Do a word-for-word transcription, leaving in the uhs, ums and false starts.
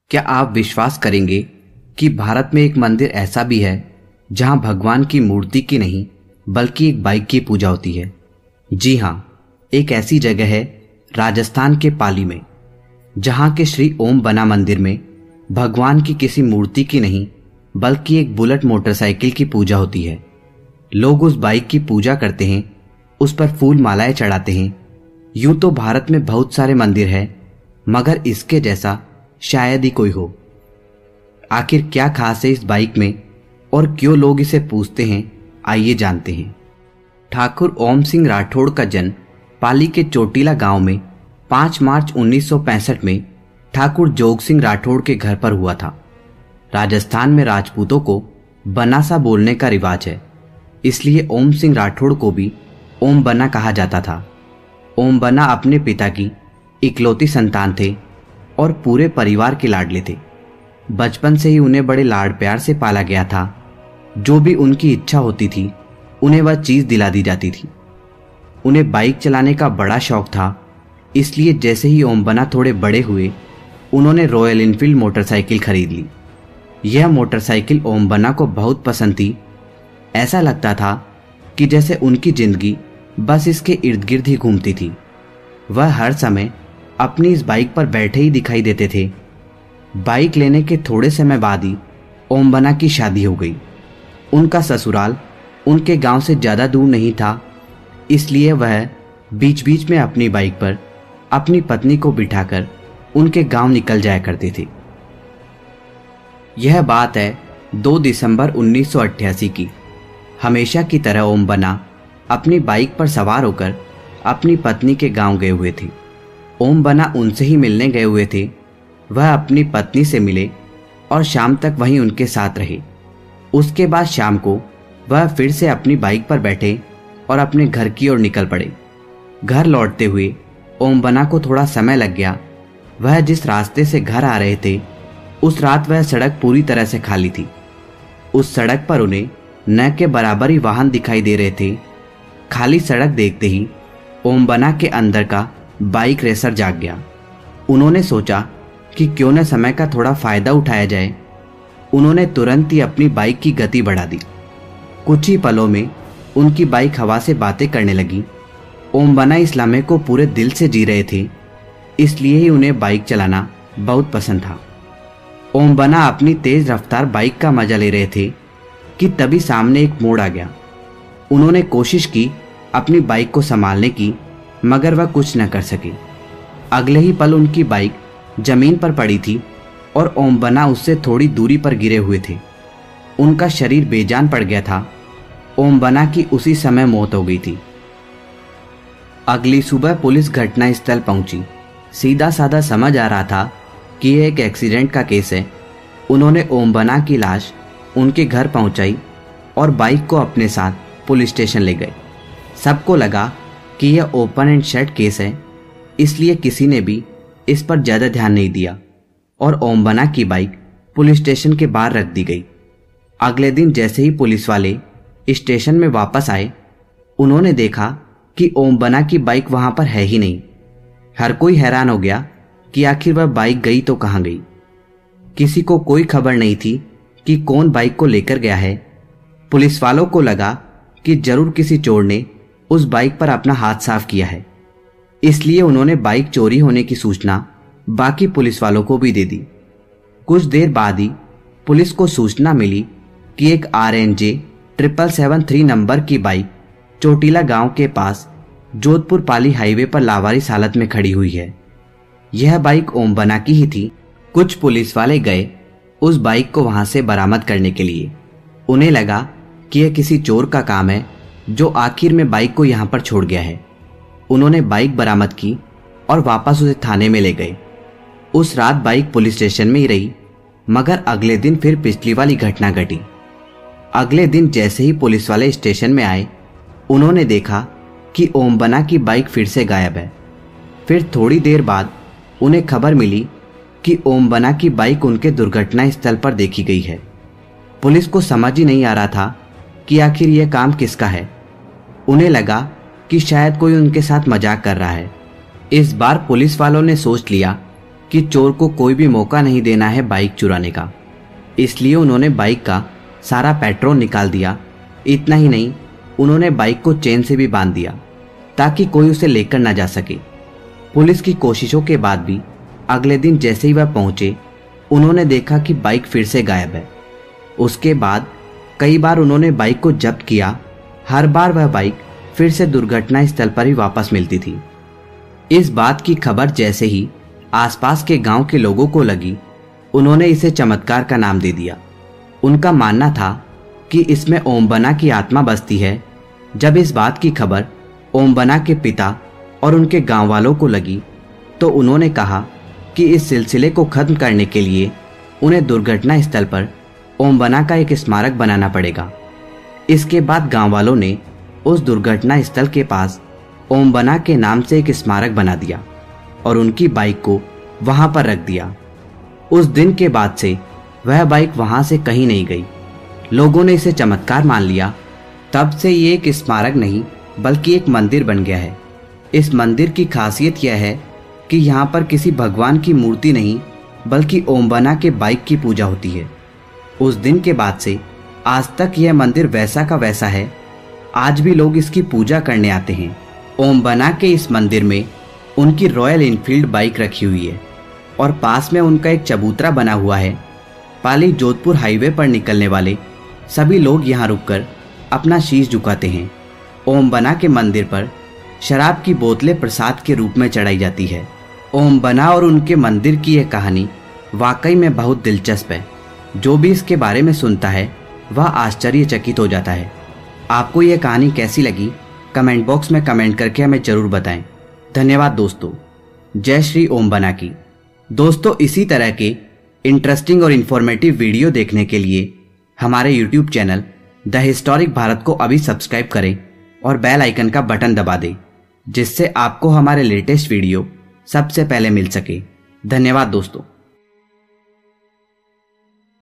क्या आप विश्वास करेंगे कि भारत में एक मंदिर ऐसा भी है जहां भगवान की मूर्ति की नहीं बल्कि एक बाइक की पूजा होती है। जी हां, एक ऐसी जगह है राजस्थान के पाली में, जहां के श्री ओम बना मंदिर में भगवान की किसी मूर्ति की नहीं बल्कि एक बुलेट मोटरसाइकिल की पूजा होती है। लोग उस बाइक की पूजा करते हैं, उस पर फूल मालाएं चढ़ाते हैं। यूं तो भारत में बहुत सारे मंदिर हैं, मगर इसके जैसा शायद ही कोई हो। आखिर क्या खास है इस बाइक में और क्यों लोग इसे पूजते हैं, आइए जानते हैं। ठाकुर ओम सिंह राठौड़ का जन्म पाली के चोटीला गांव में पाँच मार्च उन्नीस सौ पैंसठ में ठाकुर जोग सिंह राठौड़ के घर पर हुआ था। राजस्थान में राजपूतों को बनासा बोलने का रिवाज है, इसलिए ओम सिंह राठौड़ को भी ओम बना कहा जाता था। ओम बना अपने पिता की इकलौती संतान थे और पूरे परिवार के लाडले थे। बचपन से ही उन्हें बड़े लाड प्यार से पाला गया था। जो भी उनकी इच्छा होती थी उन्हें वह चीज दिला दी जाती थी। उन्हें बाइक चलाने का बड़ा शौक था, इसलिए जैसे ही ओम बना थोड़े बड़े हुए उन्होंने रॉयल एनफील्ड मोटरसाइकिल खरीद ली। यह मोटरसाइकिल ओम बना को बहुत पसंद थी। ऐसा लगता था कि जैसे उनकी जिंदगी बस इसके इर्द गिर्द ही घूमती थी। वह हर समय अपनी इस बाइक पर बैठे ही दिखाई देते थे। बाइक लेने के थोड़े समय बाद ही ओम बना की शादी हो गई। उनका ससुराल उनके गांव से ज़्यादा दूर नहीं था, इसलिए वह बीच बीच में अपनी बाइक पर अपनी पत्नी को बिठाकर उनके गांव निकल जाया करते थे। यह बात है दो दिसंबर उन्नीस सौ अट्ठासी की। हमेशा की तरह ओम बना अपनी बाइक पर सवार होकर अपनी पत्नी के गांव गए हुए थे। ओम बना उनसे ही मिलने गए हुए थे। वह अपनी पत्नी से मिले और शाम तक वहीं उनके साथ रहे। उसके बाद शाम को वह फिर से अपनी बाइक पर बैठे और अपने घर की ओर निकल पड़े। घर लौटते हुए ओम बना को थोड़ा समय लग गया। वह जिस रास्ते से घर आ रहे थे उस रात वह सड़क पूरी तरह से खाली थी। उस सड़क पर उन्हें न के बराबर ही वाहन दिखाई दे रहे थे। खाली सड़क देखते ही ओम बना के अंदर का बाइक रेसर जाग गया। उन्होंने सोचा कि क्यों न समय का थोड़ा फायदा उठाया जाए। उन्होंने तुरंत ही अपनी बाइक की गति बढ़ा दी। कुछ ही पलों में उनकी बाइक हवा से बातें करने लगी। ओम बना इस लम्हे को पूरे दिल से जी रहे थे, इसलिए ही उन्हें बाइक चलाना बहुत पसंद था। ओम बना अपनी तेज रफ्तार बाइक का मजा ले रहे थे कि तभी सामने एक मोड़ आ गया। उन्होंने कोशिश की अपनी बाइक को संभालने की, मगर वह कुछ न कर सके। अगले ही पल उनकी बाइक जमीन पर पड़ी थी और ओम बना उससे थोड़ी दूरी पर गिरे हुए थे। उनका शरीर बेजान पड़ गया था। ओम बना की उसी समय मौत हो गई थी। अगली सुबह पुलिस घटनास्थल पहुंची। सीधा साधा समझ आ रहा था कि यह एक एक्सीडेंट का केस है। उन्होंने ओम बना की लाश उनके घर पहुंचाई और बाइक को अपने साथ पुलिस स्टेशन ले गए। सबको लगा कि यह ओपन एंड शट केस है, इसलिए किसी ने भी इस पर ज़्यादा ध्यान नहीं दिया और ओम बना की बाइक पुलिस स्टेशन के बाहर रख दी गई। अगले दिन जैसे ही पुलिस वाले स्टेशन में वापस आए, उन्होंने देखा कि ओम बना की बाइक वहां पर है ही नहीं। हर कोई हैरान हो गया कि आखिर वह बाइक गई तो कहाँ गई। किसी को कोई खबर नहीं थी कि कौन बाइक को लेकर गया है। पुलिस वालों को लगा कि जरूर किसी चोर ने उस बाइक पर अपना हाथ साफ किया है, इसलिए उन्होंने बाइक चोरी होने की सूचना बाकी पुलिस वालों को भी दे दी। कुछ देर बाद ही पुलिस को सूचना मिली कि एक R N J triple seven three number की बाइक चोटीला गांव के पास जोधपुर पाली हाईवे पर लावारिस हालत में खड़ी हुई है। यह बाइक ओम बना की ही थी। कुछ पुलिस वाले गए उस बाइक को वहां से बरामद करने के लिए। उन्हें लगा कि यह किसी चोर का काम है जो आखिर में बाइक को यहां पर छोड़ गया है। उन्होंने बाइक बरामद की और वापस उसे थाने में ले गए। उस रात बाइक पुलिस स्टेशन में ही रही, मगर अगले दिन फिर पिछली वाली घटना घटी। अगले दिन जैसे ही पुलिस वाले स्टेशन में आए, उन्होंने देखा कि ओम बना की बाइक फिर से गायब है। फिर थोड़ी देर बाद उन्हें खबर मिली कि ओम बना की बाइक उनके दुर्घटना स्थल पर देखी गई है। पुलिस को समझ ही नहीं आ रहा था कि आखिर यह काम किसका है। उन्हें लगा कि शायद कोई उनके साथ मजाक कर रहा है। इस बार पुलिस वालों ने सोच लिया कि चोर को कोई भी मौका नहीं देना है बाइक चुराने का। इसलिए उन्होंने बाइक का सारा पेट्रोल निकाल दिया। इतना ही नहीं, उन्होंने बाइक को चेन से भी बांध दिया ताकि कोई उसे लेकर ना जा सके। पुलिस की कोशिशों के बाद भी अगले दिन जैसे ही वह पहुंचे, उन्होंने देखा कि बाइक फिर से गायब है। उसके बाद कई बार उन्होंने बाइक को जब्त किया। हर बार वह बाइक फिर से दुर्घटना स्थल पर ही वापस मिलती थी। इस बात की खबर जैसे ही आसपास के गांव के लोगों को लगी, उन्होंने इसे चमत्कार का नाम दे दिया। उनका मानना था कि इसमें ओमबना की आत्मा बसती है। जब इस बात की खबर ओमबना के पिता और उनके गांव वालों को लगी तो उन्होंने कहा कि इस सिलसिले को खत्म करने के लिए उन्हें दुर्घटना स्थल पर ओमबना का एक स्मारक बनाना पड़ेगा। इसके बाद गांव वालों ने उस दुर्घटना स्थल के पास ओमबना के नाम से एक स्मारक बना दिया और उनकी बाइक को वहां पर रख दिया। उस दिन के बाद से वह बाइक वहां से कहीं नहीं गई। लोगों ने इसे चमत्कार मान लिया। तब से ये एक स्मारक नहीं बल्कि एक मंदिर बन गया है। इस मंदिर की खासियत यह है कि यहाँ पर किसी भगवान की मूर्ति नहीं बल्कि ओमबना के बाइक की पूजा होती है। उस दिन के बाद से आज तक यह मंदिर वैसा का वैसा है। आज भी लोग इसकी पूजा करने आते हैं। ओमबना के इस मंदिर में उनकी रॉयल इनफील्ड बाइक रखी हुई है और पास में उनका एक चबूतरा बना हुआ है। पाली जोधपुर हाईवे पर निकलने वाले सभी लोग यहाँ रुककर अपना शीश झुकाते हैं। ओमबना के मंदिर पर शराब की बोतलें प्रसाद के रूप में चढ़ाई जाती है। ओमबना और उनके मंदिर की यह कहानी वाकई में बहुत दिलचस्प है। जो भी इसके बारे में सुनता है वह आश्चर्यचकित हो जाता है। आपको यह कहानी कैसी लगी कमेंट बॉक्स में कमेंट करके हमें जरूर बताएं। धन्यवाद दोस्तों। जय श्री ओमबना की। दोस्तों, इसी तरह के इंटरेस्टिंग और इन्फॉर्मेटिव वीडियो देखने के लिए हमारे YouTube channel the historic Bharat को अभी सब्सक्राइब करें और बेल आइकन का बटन दबा दें, जिससे आपको हमारे लेटेस्ट वीडियो सबसे पहले मिल सके। धन्यवाद दोस्तों।